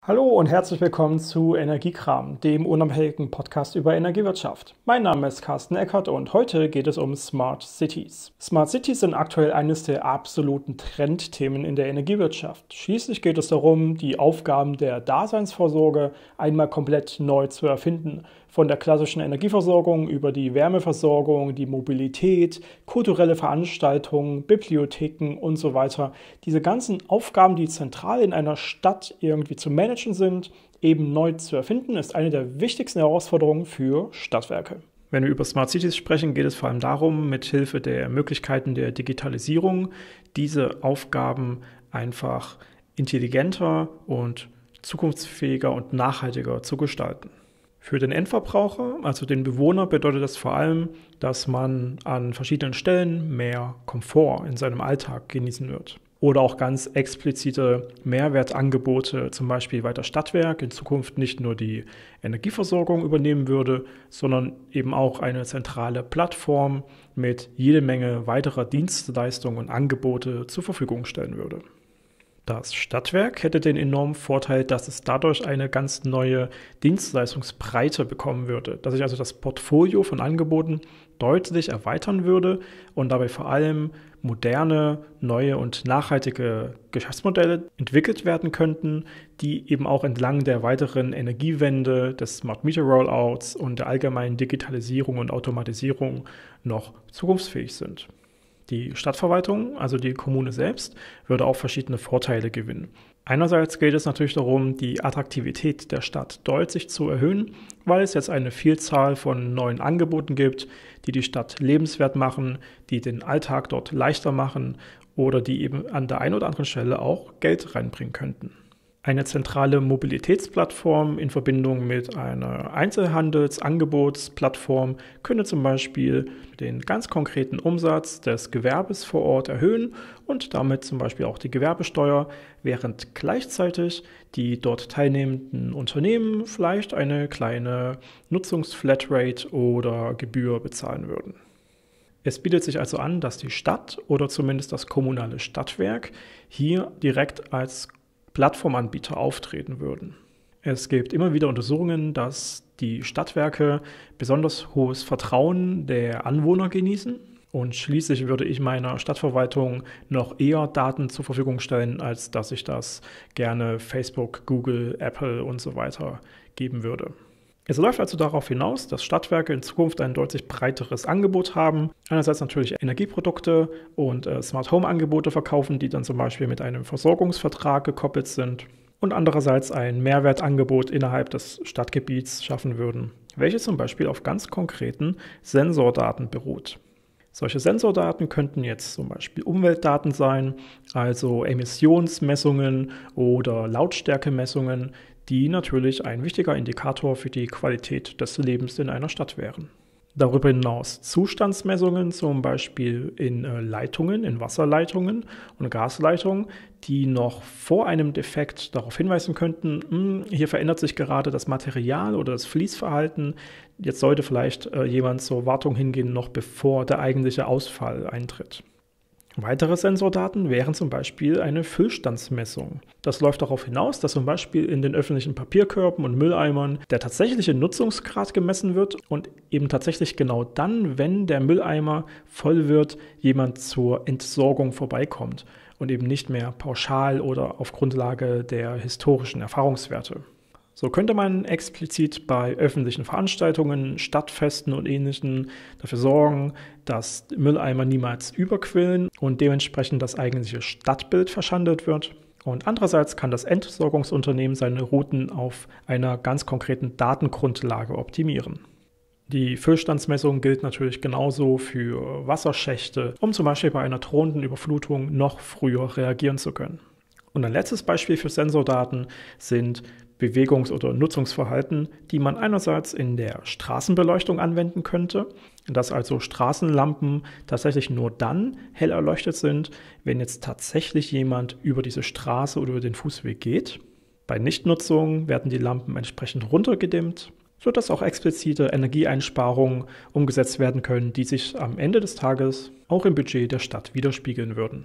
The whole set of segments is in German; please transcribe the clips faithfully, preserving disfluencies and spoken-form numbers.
Hallo und herzlich willkommen zu Energiekram, dem unabhängigen Podcast über Energiewirtschaft. Mein Name ist Carsten Eckert und heute geht es um Smart Cities. Smart Cities sind aktuell eines der absoluten Trendthemen in der Energiewirtschaft. Schließlich geht es darum, die Aufgaben der Daseinsvorsorge einmal komplett neu zu erfinden. Von der klassischen Energieversorgung über die Wärmeversorgung, die Mobilität, kulturelle Veranstaltungen, Bibliotheken und so weiter. Diese ganzen Aufgaben, die zentral in einer Stadt irgendwie zu managen sind, eben neu zu erfinden, ist eine der wichtigsten Herausforderungen für Stadtwerke. Wenn wir über Smart Cities sprechen, geht es vor allem darum, mithilfe der Möglichkeiten der Digitalisierung diese Aufgaben einfach intelligenter und zukunftsfähiger und nachhaltiger zu gestalten. Für den Endverbraucher, also den Bewohner, bedeutet das vor allem, dass man an verschiedenen Stellen mehr Komfort in seinem Alltag genießen wird. Oder auch ganz explizite Mehrwertangebote, zum Beispiel weil das Stadtwerk in Zukunft nicht nur die Energieversorgung übernehmen würde, sondern eben auch eine zentrale Plattform mit jede Menge weiterer Dienstleistungen und Angebote zur Verfügung stellen würde. Das Stadtwerk hätte den enormen Vorteil, dass es dadurch eine ganz neue Dienstleistungsbreite bekommen würde, dass sich also das Portfolio von Angeboten deutlich erweitern würde und dabei vor allem moderne, neue und nachhaltige Geschäftsmodelle entwickelt werden könnten, die eben auch entlang der weiteren Energiewende, des Smart Meter Rollouts und der allgemeinen Digitalisierung und Automatisierung noch zukunftsfähig sind. Die Stadtverwaltung, also die Kommune selbst, würde auch verschiedene Vorteile gewinnen. Einerseits geht es natürlich darum, die Attraktivität der Stadt deutlich zu erhöhen, weil es jetzt eine Vielzahl von neuen Angeboten gibt, die die Stadt lebenswert machen, die den Alltag dort leichter machen oder die eben an der einen oder anderen Stelle auch Geld reinbringen könnten. Eine zentrale Mobilitätsplattform in Verbindung mit einer Einzelhandelsangebotsplattform könnte zum Beispiel den ganz konkreten Umsatz des Gewerbes vor Ort erhöhen und damit zum Beispiel auch die Gewerbesteuer, während gleichzeitig die dort teilnehmenden Unternehmen vielleicht eine kleine Nutzungsflatrate oder Gebühr bezahlen würden. Es bietet sich also an, dass die Stadt oder zumindest das kommunale Stadtwerk hier direkt als Plattformanbieter auftreten würden. Es gibt immer wieder Untersuchungen, dass die Stadtwerke besonders hohes Vertrauen der Anwohner genießen und schließlich würde ich meiner Stadtverwaltung noch eher Daten zur Verfügung stellen, als dass ich das gerne Facebook, Google, Apple und so weiter geben würde. Es läuft also darauf hinaus, dass Stadtwerke in Zukunft ein deutlich breiteres Angebot haben. Einerseits natürlich Energieprodukte und äh, Smart Home Angebote verkaufen, die dann zum Beispiel mit einem Versorgungsvertrag gekoppelt sind. Und andererseits ein Mehrwertangebot innerhalb des Stadtgebiets schaffen würden, welches zum Beispiel auf ganz konkreten Sensordaten beruht. Solche Sensordaten könnten jetzt zum Beispiel Umweltdaten sein, also Emissionsmessungen oder Lautstärkemessungen, die natürlich ein wichtiger Indikator für die Qualität des Lebens in einer Stadt wären. Darüber hinaus Zustandsmessungen, zum Beispiel in Leitungen, in Wasserleitungen und Gasleitungen, die noch vor einem Defekt darauf hinweisen könnten, hier verändert sich gerade das Material oder das Fließverhalten, jetzt sollte vielleicht jemand zur Wartung hingehen, noch bevor der eigentliche Ausfall eintritt. Weitere Sensordaten wären zum Beispiel eine Füllstandsmessung. Das läuft darauf hinaus, dass zum Beispiel in den öffentlichen Papierkörben und Mülleimern der tatsächliche Nutzungsgrad gemessen wird und eben tatsächlich genau dann, wenn der Mülleimer voll wird, jemand zur Entsorgung vorbeikommt und eben nicht mehr pauschal oder auf Grundlage der historischen Erfahrungswerte. So könnte man explizit bei öffentlichen Veranstaltungen, Stadtfesten und Ähnlichem dafür sorgen, dass Mülleimer niemals überquillen und dementsprechend das eigentliche Stadtbild verschandelt wird. Und andererseits kann das Entsorgungsunternehmen seine Routen auf einer ganz konkreten Datengrundlage optimieren. Die Füllstandsmessung gilt natürlich genauso für Wasserschächte, um zum Beispiel bei einer drohenden Überflutung noch früher reagieren zu können. Und ein letztes Beispiel für Sensordaten sind Bewegungs- oder Nutzungsverhalten, die man einerseits in der Straßenbeleuchtung anwenden könnte, dass also Straßenlampen tatsächlich nur dann hell erleuchtet sind, wenn jetzt tatsächlich jemand über diese Straße oder über den Fußweg geht. Bei Nichtnutzung werden die Lampen entsprechend runtergedimmt, sodass auch explizite Energieeinsparungen umgesetzt werden können, die sich am Ende des Tages auch im Budget der Stadt widerspiegeln würden.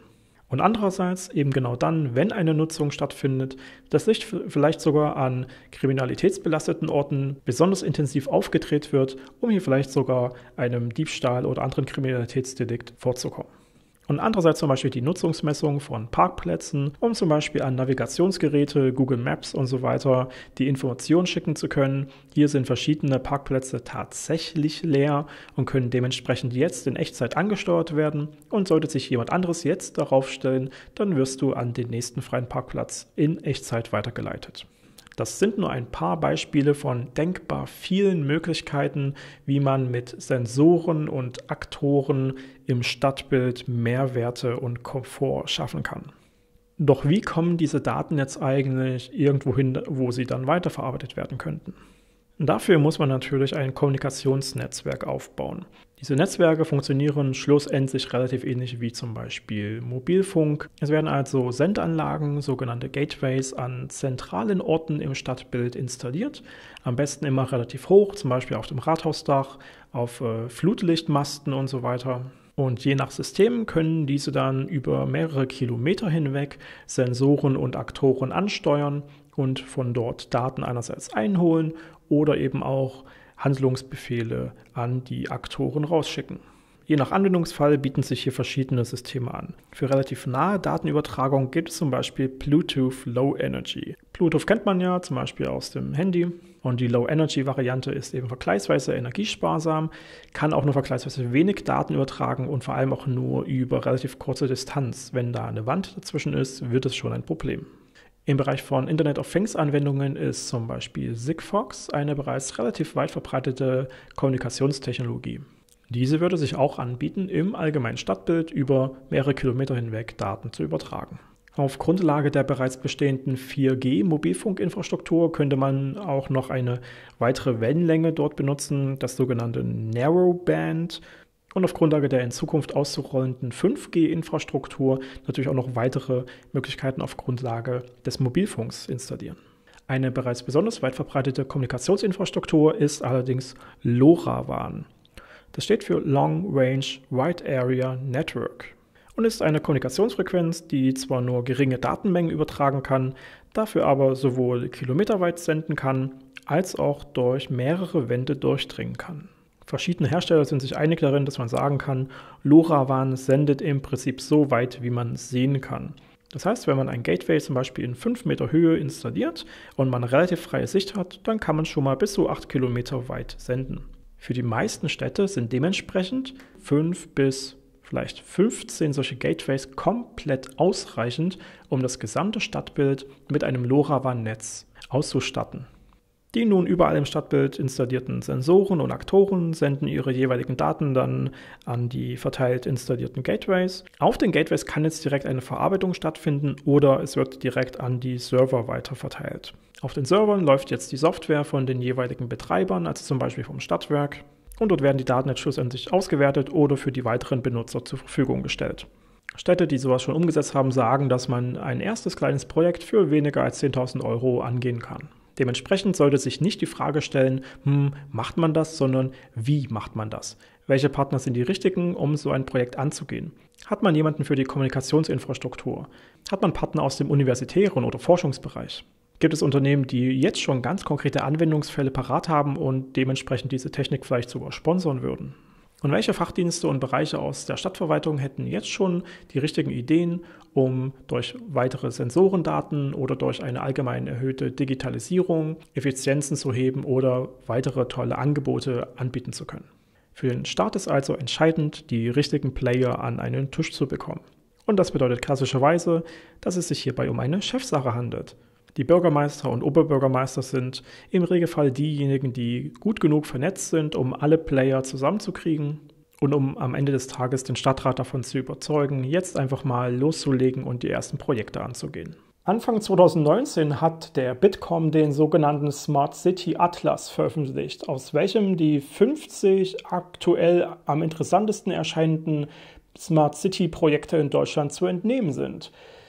Und andererseits eben genau dann, wenn eine Nutzung stattfindet, das Licht vielleicht sogar an kriminalitätsbelasteten Orten besonders intensiv aufgedreht wird, um hier vielleicht sogar einem Diebstahl oder anderen Kriminalitätsdelikt vorzukommen. Und andererseits zum Beispiel die Nutzungsmessung von Parkplätzen, um zum Beispiel an Navigationsgeräte, Google Maps und so weiter die Informationen schicken zu können. Hier sind verschiedene Parkplätze tatsächlich leer und können dementsprechend jetzt in Echtzeit angesteuert werden. Und sollte sich jemand anderes jetzt darauf stellen, dann wirst du an den nächsten freien Parkplatz in Echtzeit weitergeleitet. Das sind nur ein paar Beispiele von denkbar vielen Möglichkeiten, wie man mit Sensoren und Aktoren im Stadtbild Mehrwerte und Komfort schaffen kann. Doch wie kommen diese Daten jetzt eigentlich irgendwo hin, wo sie dann weiterverarbeitet werden könnten? Dafür muss man natürlich ein Kommunikationsnetzwerk aufbauen. Diese Netzwerke funktionieren schlussendlich relativ ähnlich wie zum Beispiel Mobilfunk. Es werden also Sendanlagen, sogenannte Gateways, an zentralen Orten im Stadtbild installiert. Am besten immer relativ hoch, zum Beispiel auf dem Rathausdach, auf äh, Flutlichtmasten und so weiter. Und je nach System können diese dann über mehrere Kilometer hinweg Sensoren und Aktoren ansteuern und von dort Daten einerseits einholen oder eben auch Handlungsbefehle an die Aktoren rausschicken. Je nach Anwendungsfall bieten sich hier verschiedene Systeme an. Für relativ nahe Datenübertragung gibt es zum Beispiel Bluetooth Low Energy. Bluetooth kennt man ja zum Beispiel aus dem Handy und die Low Energy Variante ist eben vergleichsweise energiesparsam, kann auch nur vergleichsweise wenig Daten übertragen und vor allem auch nur über relativ kurze Distanz. Wenn da eine Wand dazwischen ist, wird es schon ein Problem. Im Bereich von Internet of Things Anwendungen ist zum Beispiel Sigfox eine bereits relativ weit verbreitete Kommunikationstechnologie. Diese würde sich auch anbieten, im allgemeinen Stadtbild über mehrere Kilometer hinweg Daten zu übertragen. Auf Grundlage der bereits bestehenden vier G Mobilfunkinfrastruktur könnte man auch noch eine weitere Wellenlänge dort benutzen, das sogenannte Narrowband. Und auf Grundlage der in Zukunft auszurollenden fünf G Infrastruktur natürlich auch noch weitere Möglichkeiten auf Grundlage des Mobilfunks installieren. Eine bereits besonders weit verbreitete Kommunikationsinfrastruktur ist allerdings LoRaWAN. Das steht für Long Range Wide Area Network und ist eine Kommunikationsfrequenz, die zwar nur geringe Datenmengen übertragen kann, dafür aber sowohl kilometerweit senden kann, als auch durch mehrere Wände durchdringen kann. Verschiedene Hersteller sind sich einig darin, dass man sagen kann, LoRaWAN sendet im Prinzip so weit, wie man sehen kann. Das heißt, wenn man ein Gateway zum Beispiel in fünf Meter Höhe installiert und man relativ freie Sicht hat, dann kann man schon mal bis zu acht Kilometer weit senden. Für die meisten Städte sind dementsprechend fünf bis vielleicht fünfzehn solche Gateways komplett ausreichend, um das gesamte Stadtbild mit einem LoRaWAN-Netz auszustatten. Die nun überall im Stadtbild installierten Sensoren und Aktoren senden ihre jeweiligen Daten dann an die verteilt installierten Gateways. Auf den Gateways kann jetzt direkt eine Verarbeitung stattfinden oder es wird direkt an die Server weiterverteilt. Auf den Servern läuft jetzt die Software von den jeweiligen Betreibern, also zum Beispiel vom Stadtwerk, und dort werden die Daten jetzt schlussendlich ausgewertet oder für die weiteren Benutzer zur Verfügung gestellt. Städte, die sowas schon umgesetzt haben, sagen, dass man ein erstes kleines Projekt für weniger als zehntausend Euro angehen kann. Dementsprechend sollte sich nicht die Frage stellen, hm, macht man das, sondern wie macht man das? Welche Partner sind die richtigen, um so ein Projekt anzugehen? Hat man jemanden für die Kommunikationsinfrastruktur? Hat man Partner aus dem universitären oder Forschungsbereich? Gibt es Unternehmen, die jetzt schon ganz konkrete Anwendungsfälle parat haben und dementsprechend diese Technik vielleicht sogar sponsern würden? Und welche Fachdienste und Bereiche aus der Stadtverwaltung hätten jetzt schon die richtigen Ideen, um durch weitere Sensorendaten oder durch eine allgemein erhöhte Digitalisierung Effizienzen zu heben oder weitere tolle Angebote anbieten zu können? Für den Staat ist also entscheidend, die richtigen Player an einen Tisch zu bekommen. Und das bedeutet klassischerweise, dass es sich hierbei um eine Chefsache handelt. Die Bürgermeister und Oberbürgermeister sind im Regelfall diejenigen, die gut genug vernetzt sind, um alle Player zusammenzukriegen und um am Ende des Tages den Stadtrat davon zu überzeugen, jetzt einfach mal loszulegen und die ersten Projekte anzugehen. Anfang zweitausendneunzehn hat der Bitkom den sogenannten Smart City Atlas veröffentlicht, aus welchem die fünfzig aktuell am interessantesten erscheinenden Smart City Projekte in Deutschland zu entnehmen sind.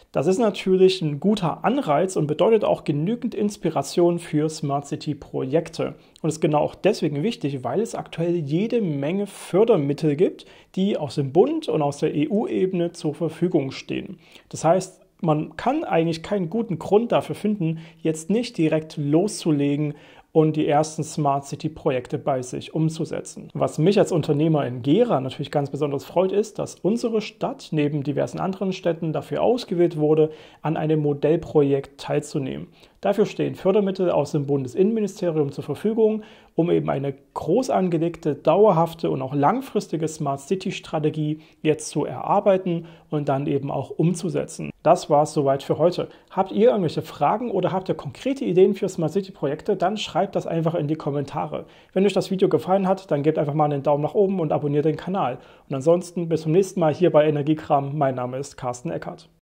Das ist natürlich ein guter Anreiz und bedeutet auch genügend Inspiration für Smart City-Projekte. Und ist genau auch deswegen wichtig, weil es aktuell jede Menge Fördermittel gibt, die aus dem Bund und aus der E U-Ebene zur Verfügung stehen. Das heißt, man kann eigentlich keinen guten Grund dafür finden, jetzt nicht direkt loszulegen und die ersten Smart City-Projekte bei sich umzusetzen. Was mich als Unternehmer in Gera natürlich ganz besonders freut, ist, dass unsere Stadt neben diversen anderen Städten dafür ausgewählt wurde, an einem Modellprojekt teilzunehmen. Dafür stehen Fördermittel aus dem Bundesinnenministerium zur Verfügung, um eben eine groß angelegte, dauerhafte und auch langfristige Smart City-Strategie jetzt zu erarbeiten und dann eben auch umzusetzen. Das war es soweit für heute. Habt ihr irgendwelche Fragen oder habt ihr konkrete Ideen für Smart City-Projekte, dann schreibt das einfach in die Kommentare. Wenn euch das Video gefallen hat, dann gebt einfach mal einen Daumen nach oben und abonniert den Kanal. Und ansonsten bis zum nächsten Mal hier bei Energiekram. Mein Name ist Carsten Eckert.